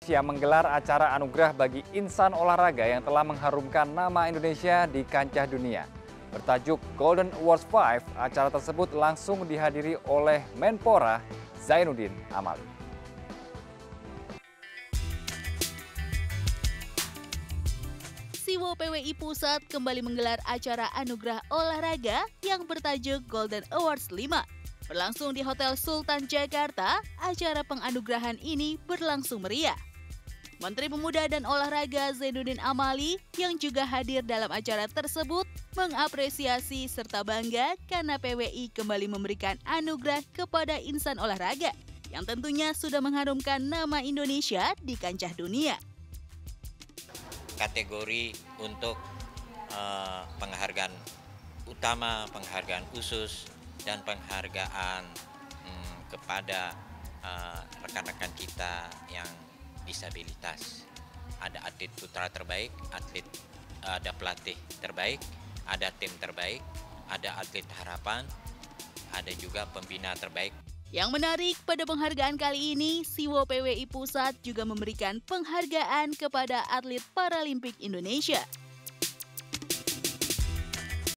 yang menggelar acara anugerah bagi insan olahraga yang telah mengharumkan nama Indonesia di kancah dunia. Bertajuk Golden Awards 5, acara tersebut langsung dihadiri oleh Menpora Zainuddin Amali. Siwo PWI Pusat kembali menggelar acara anugerah olahraga yang bertajuk Golden Awards 5. Berlangsung di Hotel Sultan Jakarta, acara penganugerahan ini berlangsung meriah. Menteri Pemuda dan Olahraga Zainuddin Amali yang juga hadir dalam acara tersebut mengapresiasi serta bangga karena PWI kembali memberikan anugerah kepada insan olahraga yang tentunya sudah mengharumkan nama Indonesia di kancah dunia. Kategori untuk penghargaan utama, penghargaan khusus, dan penghargaan kepada rekan-rekan kita yang disabilitas. Ada atlet putra terbaik, ada pelatih terbaik, ada tim terbaik, ada atlet harapan, ada juga pembina terbaik. Yang menarik pada penghargaan kali ini, Siwo PWI Pusat juga memberikan penghargaan kepada atlet Paralimpik Indonesia.